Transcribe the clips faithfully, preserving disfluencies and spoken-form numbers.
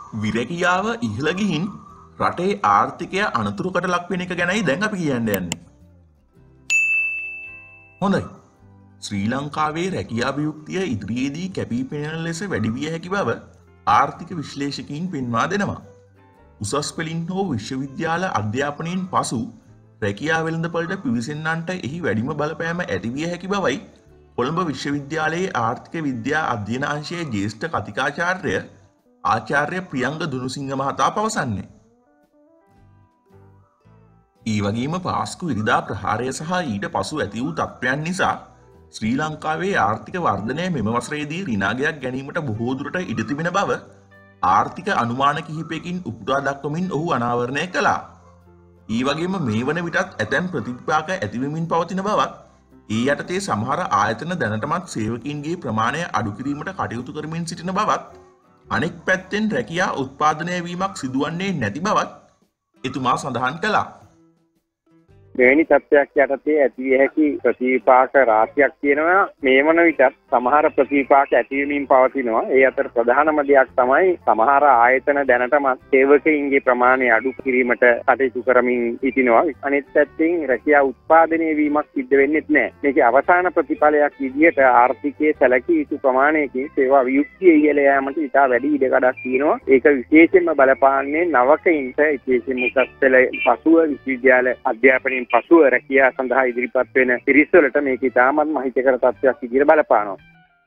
විරැකියාව ඉහළ ගිහින් රටේ ආර්ථිකය අනතුරකට ලක් වෙන එක ගැනයි දැන් අපි කියන්න යන්නේ. හොඳයි. ශ්‍රී ලංකාවේ රැකියා විමුක්තිය ඉදිරියේදී කැපී පෙනෙන ලෙස වැඩි විය හැකි බව ආර්ථික විශ්ලේෂකයින් පෙන්වා දෙනවා. උසස් පෙළින් හෝ විශ්වවිද්‍යාල අධ්‍යාපනයෙන් පසු රැකියා වෙළඳපළට පිවිසෙන්නන්ට එහි වැඩිම බලපෑම ඇති විය හැකි බවයි කොළඹ විශ්වවිද්‍යාලයේ ආර්ථික විද්‍යා අධ්‍යයන අංශයේ ජ්‍යෙෂ්ඨ කතිකාචාර්ය ආචාර්ය ප්‍රියංග දුනුසිංහ මහතා පවසන්නේ. ඒ වගේම පාස්කු ඉරිදා ප්‍රහාරය සහ ඊට පසු ඇති වූ තත්ත්වයන් නිසා ශ්‍රී ලංකාවේ ආර්ථික වර්ධනය මෙම වසරේදී ඍණාගයක් ගැනීමට බොහෝ දුරට ඉඩ තිබෙන බව ආර්ථික අනුමාන කිහිපයකින් උපුටා දක්වමින් ඔහු අනාවරණය කළා. ඒ වගේම මේ වන විටත් ඇතැම් ප්‍රතිපාක ඇතිවෙමින් පවතින බවත් ඒ යටතේ සමහර ආයතන දැනටමත් සේවකීන්ගේ ප්‍රමාණය අඩු කිරීමට කටයුතු කරමින් සිටින බවත් අනෙක් පැත්තෙන් රැකියා උත්පාදනය වීමක් සිදුවන්නේ නැති බවත් එතුමා සඳහන් කළා. මෙවැනි තත්ත්වයක් යටතේ ඇති විය හැකි ප්‍රතිපාක රාශියක් තියෙනවා. මේ වන විටත් සමහර ප්‍රතිපාක ඇතිවෙමින් පවතිනවා. ඒ අතර ප්‍රධානම දෙයක් තමයි සමහර ආයතන දැනටමත් සේවකයින්ගේ ප්‍රමාණය අඩු කිරීමට කටයුතු කරමින් සිටිනවා. අනෙක් පැත්තෙන් රැකියා උත්පාදනය වීමක් සිද්ධ වෙන්නේ නැහැ. මේකේ අවසාන ප්‍රතිඵලයක් විදිහට ආර්ථිකයේ සැලකිය යුතු ප්‍රමාණයකින් සේවා වියුක්තිය ඉහළ යාමට ඉතා වැඩි ඉඩකඩක් තියෙනවා. ඒක විශේෂයෙන්ම බලපාන්නේ නවකයින්ට, විශේෂයෙන්ම උසස් පෙළ පසුව විශ්වවිද්‍යාල අධ්‍යාපනයෙන් පසුව රැකියා සඳහා ඉදිරිපත් වෙන පිරිස් වලට මේක ඉතාමත් මහිතකර තත්ත්වයක් විදිහට බලපානවා.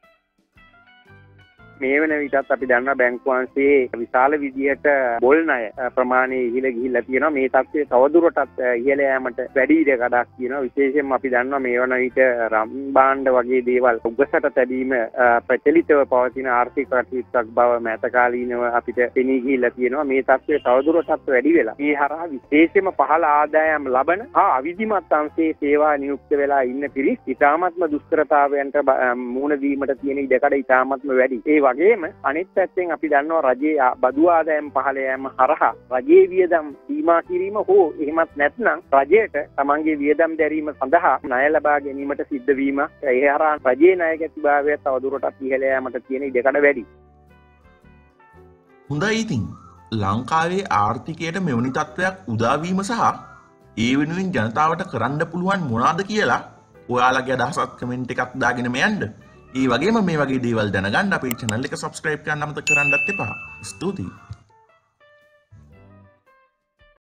මේ වෙන විටත් අපි දන්නවා බැංකු අංශයේ විශාල විදියට බොල් ණය ප්‍රමාණය ඉහළ ගිහිල්ලා තියෙනවා. මේ තත්ත්වය තවදුරටත් ඉහළ යෑමට වැඩි ඉඩකඩක් තියෙනවා. විශේෂයෙන්ම අපි දන්නවා මේ වන විට රම් භාණ්ඩ වගේ දේවල් උගසට තැබීම ප්‍රචලිතව පවතින ආර්ථික කටයුත්තක් බව මෑතකාලීනව අපිට පෙනී ගිහිල්ලා තියෙනවා. මේ තත්ත්වය තවදුරටත් වැඩි වෙලා මේ හරහා විශේෂයෙන්ම පහළ ආදායම් ලබන හා අවිධිමත් අංශයේ සේවා නියුක්ත වෙලා ඉන්න පිරිස් ඉතාමත්ම දුෂ්කරතාවයන්ට මුහුණ දීමට තියෙන ඉඩකඩ ඉතාමත්ම වැඩි. ඒ වගේම අනිත් පැත්තෙන් අපි දන්නවා රජයේ බදු ආදායම් පහළ යෑම හරහා රජයේ වියදම් සීමා කිරීම හෝ එහෙමත් නැත්නම් රජයට තමන්ගේ වියදම් දැරීම සඳහා ණය ලබා ගැනීමට සිද්ධ වීම ඒ හරහා රජයේ ණය ගැතිභාවය තවදුරටත් ඉහළ යාමට තියෙන ඉඩකඩ වැඩි. හොඳයි ඉතින් ලංකාවේ ආර්ථිකයට මෙවැනි තත්ත්වයක් උදා වීම සහ ඒ වෙනුවෙන් ජනතාවට කරන්න පුළුවන් මොනවාද කියලා ඔයාලගේ අදහසත් කමෙන්ට් එකක් දාගෙන මෙයන්ද. ඒ වගේම මේ වගේ දේවල් දැනගන්න අපේ channel එක subscribe කරන්න අමතක කරන්නත් එපා. ස්තුතියි.